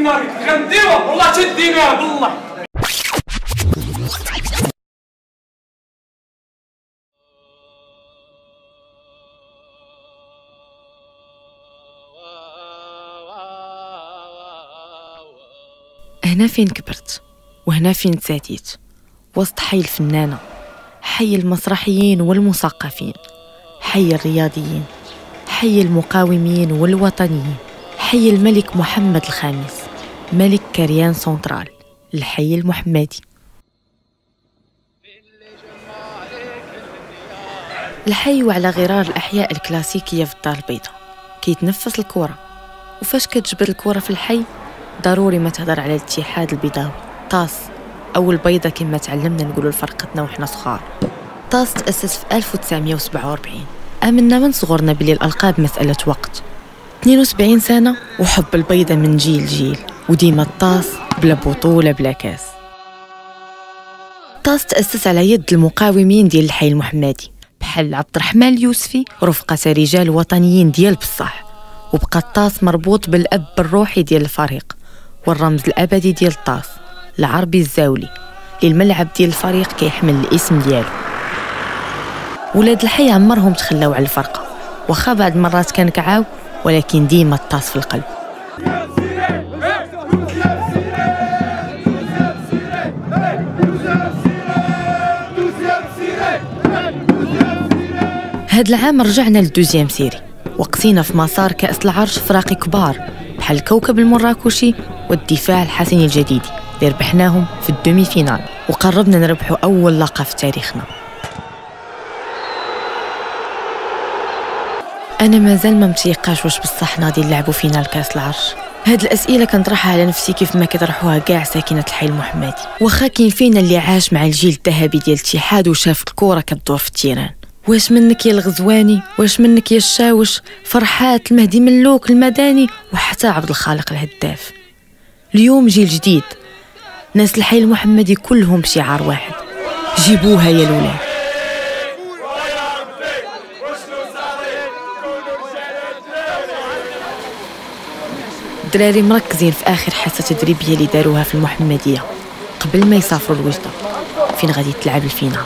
دينا غنديوها والله تديناها بالله. هنا فين كبرت وهنا فين تساتيت، وسط حي الفنانة، حي المسرحيين والمثقفين، حي الرياضيين، حي المقاومين والوطنيين، حي الملك محمد الخامس ملك كريان سنترال، الحي المحمدي. الحي وعلى غرار الأحياء الكلاسيكية في الدار البيضاء كيتنفس الكرة، وفاش كتجبر الكرة في الحي ضروري ما تهضر على الاتحاد البيضاوي طاس أو البيضة كما تعلمنا نقولوا لفرقتنا وحنا صغار. طاس تأسس في 1947. آمنا من صغرنا بلي الألقاب مسألة وقت. 72 سنة وحب البيضة من جيل جيل، وديما الطاس بلا بطولة بلا كاس. طاس تأسس على يد المقاومين ديال الحي المحمدي بحال عبد الرحمن اليوسفي ورفقة رجال وطنيين ديال بصح، وبقى الطاس مربوط بالأب الروحي ديال الفريق والرمز الأبدي ديال الطاس العربي الزاولي للملعب ديال الفريق كيحمل الاسم ديالو. ولاد الحي عمرهم تخلاو على الفرقة، واخا بعض المرات كان كعاو، ولكن ديما الطاس في القلب. هاد العام رجعنا للدوزيام سيري وقسينا في مسار كأس العرش فراقي كبار بحال الكوكب المراكشي والدفاع الحسني الجديدي اللي ربحناهم في الدومي فينال، وقربنا نربحوا أول لقب في تاريخنا. أنا مازال ما متيقاش واش بصح ناضي نلعبوا فينال كأس العرش. هاد الأسئلة كنطرحها على نفسي كيف ما كيطرحوها كاع ساكنة الحي المحمدي، واخا كاين فينا اللي عاش مع الجيل الذهبي ديال الاتحاد وشاف الكرة كتدور في التيران. واش منك يا الغزواني، واش منك يا الشاوش، فرحات، المهدي ملوك، المداني، وحتى عبد الخالق الهداف. اليوم جيل جديد، ناس الحي المحمدي كلهم بشعار واحد: جيبوها يا الولاد. الدراري مركزين في آخر حصة تدريبية اللي داروها في المحمدية قبل ما يسافروا الوجدة فين غادي تلعب الفينال.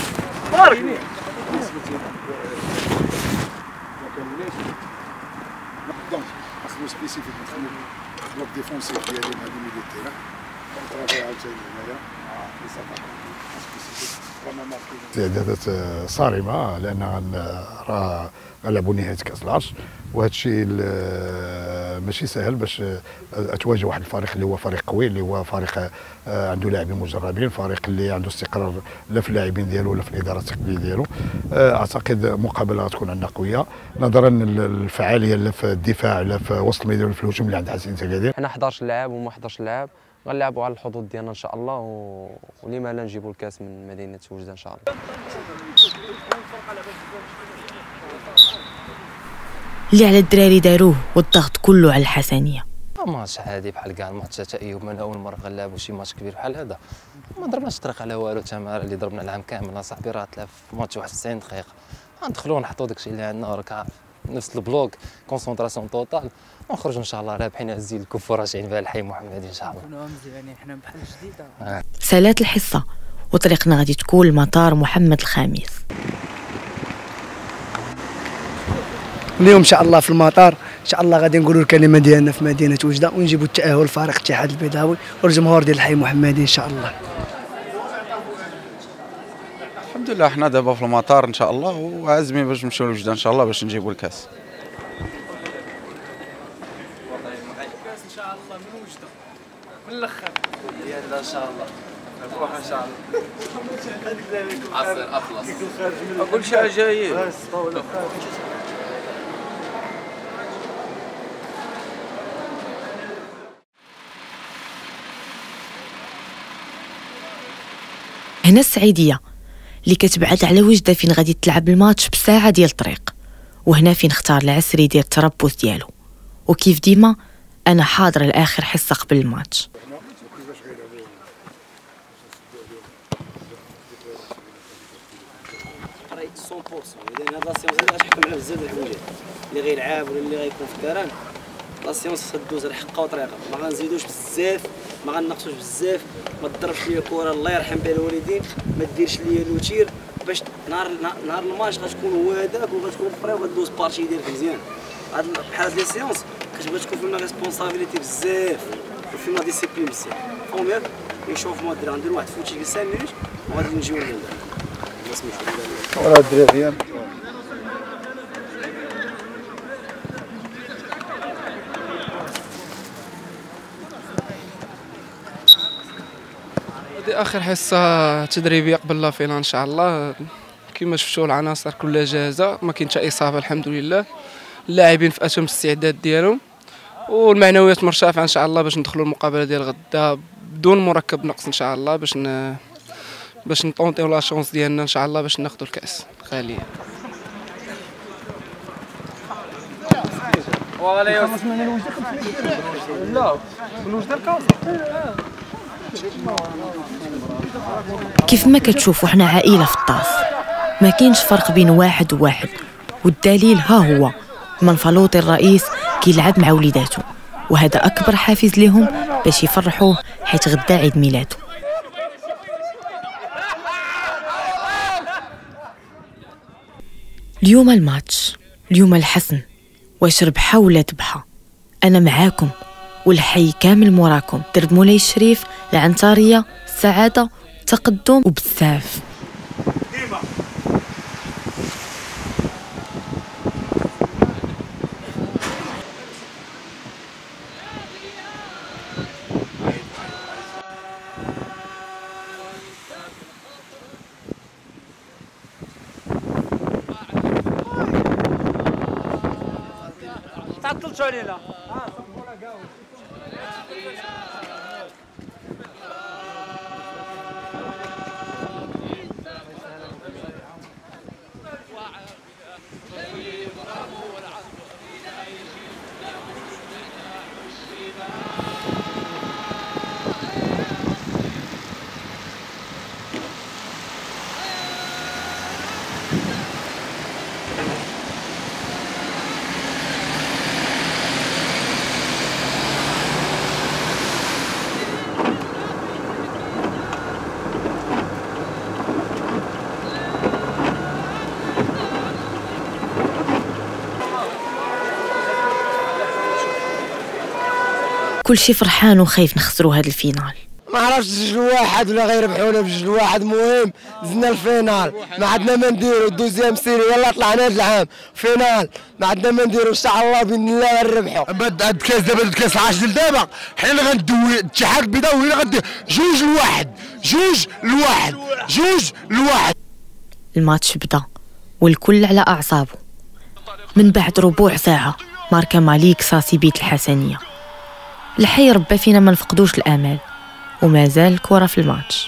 استعدادات صارمه لان راه غنلعبوا نهايه كاس العرش، وهذا الشيء ماشي سهل باش تواجه واحد الفريق اللي هو فريق قوي، اللي هو فريق عنده لاعبين مجربين، فريق اللي عنده استقرار لا في اللاعبين ديالو ولا في الاداره التقنيه ديالو. اعتقد مقابله غتكون عندنا قويه نظرا للفعاليه لا في الدفاع لا في وسط الميدان ولا في الهجوم اللي عند حسين تكادير. حنا 11 لاعب وما 11 لاعب غنلعبوا على الحظوظ ديالنا ان شاء الله، ولما لا نجيبوا الكاس من مدينه وجده ان شاء الله. اللي على الدراري داروه والضغط كله على الحسنيه. ماتش عادي بحال كاع الماتشات، ايوب من اول مره غنلعبوا شي ماتش كبير بحال هذا، ما ضربناش الطريق على والو. تمارا اللي ضربنا العام كامل اصاحبي راه تلعب في ماتش 91 دقيقه، غندخلوا نحطوا داكشي اللي عندنا، راك عارف نفس البلوك كونسونطراسيون توتال، ونخرجوا ان شاء الله رابحين عزيز الكفور راجعين بها الحي محمدي ان شاء الله. كونوا مزيانين حنا بحال جديده. سالات الحصه وطريقنا غادي تكون لمطار محمد الخامس. اليوم ان شاء الله في المطار ان شاء الله غادي نقولوا الكلمه ديالنا في مدينه وجده، ونجيبوا التاهل لفريق الاتحاد البيضاوي والجمهور ديال الحي محمدي ان شاء الله. الحمد لله حنا دابا في المطار ان شاء الله وعازمين باش نمشيو لوجده ان شاء الله باش نجيبوا الكاس. الكاس ان شاء الله من وجده من الاخر ديالنا ان شاء الله نروح ان شاء الله. عصير اطلس كل شيء جايين. هنا السعيدية اللي كتبعد على وجدة فين غادي تلعب الماتش بساعة ديال الطريق، وهنا فين اختار العسري ديال التربص ديالو، وكيف ديما أنا حاضرة لآخر حصة قبل الماتش. راه 100% اذا هاد لاسيونس هادي غتحكم على بزاف د الحوايج اللي غيلعب ولا اللي غيكون في الكران، لا سيونس خصها دوز الحقه وطريقه، ما غنزيدوش بزاف، ما غنقصوش بزاف، ما تضربش ليا كره الله يرحم بها الوالدين، ما ديرش ليا لوتير باش نهار الماتش غتكون هو هذاك وغتكون فري وغدوز بارتي ديالك مزيان. هاد بحال هاد لي سيونس كتبغي تكون فينا ريسبونسابيلتي بزاف وفينا ديسيبلين بزاف، فهم ياك؟ يشوف ما دير غندير واحد فوتي 5 مينوت وغادي نجيو لهنا. وراه الدراري هذه اخر حصه تدريبيه قبل لا فينا ان شاء الله. كما شفتوا العناصر كلها جاهزه، ما كاين حتى اصابه الحمد لله. اللاعبين في اتم الاستعداد ديالهم والمعنويات مرتفعه ان شاء الله باش ندخلوا المقابله ديال غدا بدون مركب نقص ان شاء الله، باش نطونطيو لا شونس ديالنا ان شاء الله باش ناخذوا الكاس خاليه. كيف ما كتشوفوا حنا عائله في الطاس، ما كاينش فرق بين واحد وواحد، والدليل ها هو منفلوطي الرئيس كيلعب مع وليداتو، وهذا اكبر حافز لهم باش يفرحوه حيت غدا عيد ميلاده. اليوم الماتش، اليوم الحسم، واش ربحه ولا تبحه، انا معاكم والحي كامل موراكم. درب مولاي الشريف، العنتاريه، السعاده، التقدم وبزاف. تعطلتوا علينا. كل شي فرحان وخايف نخسروا هذا الفينال. ما عرفتش 2-1 ولا غيربحونا ب2-1، المهم زدنا الفينال، ما عندنا ما نديرو. الدوزيام سيري يلا طلعنا هذا العام فينال، ما عندنا ما نديرو ان شاء الله باذن الله غنربحوا. بعد هاد الكاس دابا الكاس العاشر ديال دابا حنا اللي غندوي الاتحاد البيضاوي اللي غندير 2-1. الماتش بدا والكل على اعصابه. من بعد ربع ساعه ماركا ماليك صاصي بيت الحسنيه. الحي ربى فينا ما نفقدوش الامال، ومازال الكره في الماتش.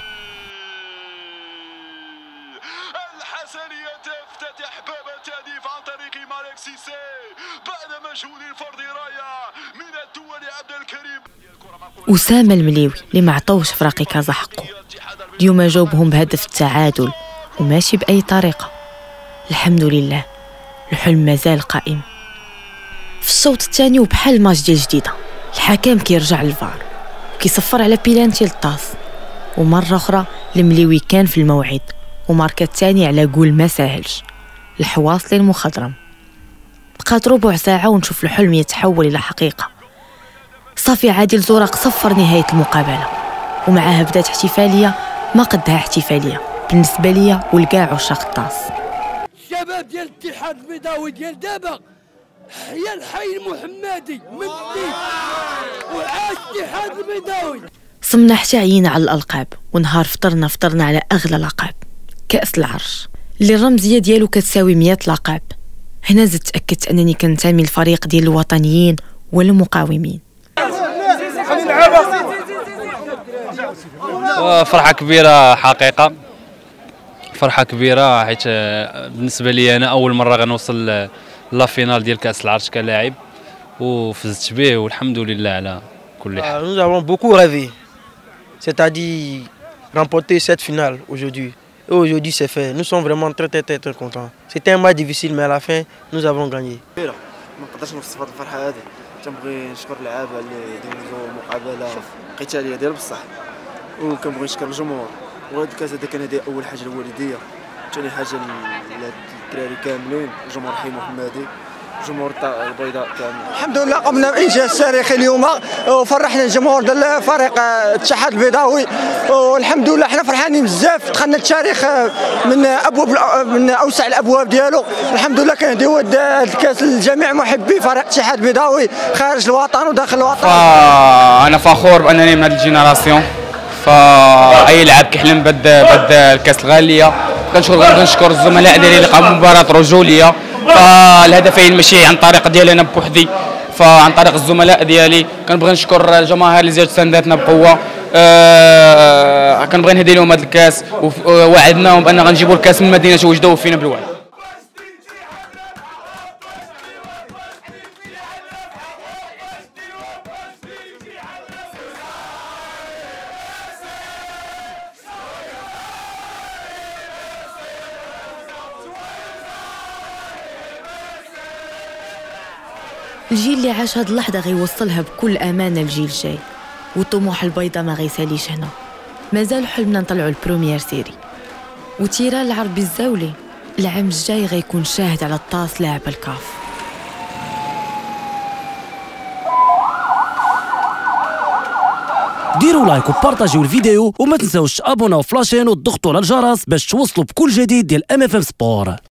الحسنيه تفتتح باب التهديف عن طريق مالك سيسي بعد مجهود فرض رايه من الدول. عبد الكريم أسامة المليوي اللي ما عطوش فراقي كازا حقه، اليوم جاوبهم بهدف التعادل وماشي بأي طريقة. الحمد لله الحلم مازال قائم. في الشوط الثاني وبحال ماتش ديال جديدة، الحكم كيرجع للفار وكيصفر على بيلانتي للطاس، ومرة أخرى المليوي كان في الموعد وماركا الثاني على قول ما ساهلش. الحواصل المخضرم. بقات ربع ساعة ونشوف الحلم يتحول إلى حقيقة. صافي عادل زورق صفر نهاية المقابلة، ومعها بدات احتفالية ما قدها احتفالية بالنسبة ليا ولكاع عشاق الطاس. الشباب ديال الاتحاد البيضاوي ديال دابا حيا الحي المحمدي مجدي وعاش الاتحاد البيضاوي. صمنا حتى عينا على الألقاب، ونهار فطرنا على أغلى لقب، كأس العرش اللي الرمزية ديالو كتساوي 100 لقب. هنا زدت تأكدت أنني كنتمي للفريق ديال الوطنيين والمقاومين. فرحة كبيرة حقيقة، فرحة كبيرة حيت بالنسبة لي أنا أول مرة غنوصل لا فينال ديال كأس العرش كلاعب وفزت به والحمد لله على كل حال. Nous avons beaucoup rêvé, c'est-à-dire remporter cette finale aujourd'hui. Et aujourd'hui c'est fait. Nous sommes vraiment très contents. C'était un match difficile mais à la fin nous avons gagné. ما نقدرش نوصف هذه الفرحة هذه تنبغي نشكر اللعابه اللي دوزوا مقابله قتاليه ديال بصح، وكنبغي نشكر الجمهور. وهذا الكاس هذا كان هذه اول حاجه الوالديه، ثاني حاجه الدراري كاملين، جمهور حي محمدي، جمهور البيضاء كامل. الحمد لله قمنا بانجاز تاريخي اليوم وفرحنا الجمهور ديال فريق الاتحاد البيضاوي، والحمد لله حنا فرحانين بزاف. دخلنا التاريخ من اوسع الابواب ديالو. الحمد لله كنديو هذا الكاس لجميع محبي فريق الاتحاد البيضاوي خارج الوطن وداخل الوطن. انا فخور بانني من هذه الجينيراسيون، فاي لاعب كيحلم بهذا الكاس الغاليه. كنشكر الزملاء ديالي اللي قاموا بمباراه رجوليه، فالهدفين ماشي عن طريق ديالي انا بوحدي، فعن طريق الزملاء ديالي. كنبغي نشكر الجماهير اللي زادت سانداتنا بقوه. كنبغي نهدي لهم هذا الكاس، ووعدناهم بان غنجيبوا الكاس من مدينه وجده وفينا بالوعد. الجيل اللي عاش هاد اللحظة غيوصلها بكل أمانة للجيل الجاي، وطموح البيضة ما غيساليش هنا. مازال حلمنا نطلعوا البروميير سيري، وتيران العربي الزاولي العام الجاي غيكون شاهد على الطاس لاعب الكاف. ديروا لايك وبارطاجيو الفيديو، وما تنساوش تابوناو فلاشين وتضغطوا على الجرس باش توصلوا بكل جديد ديال MFM سبور.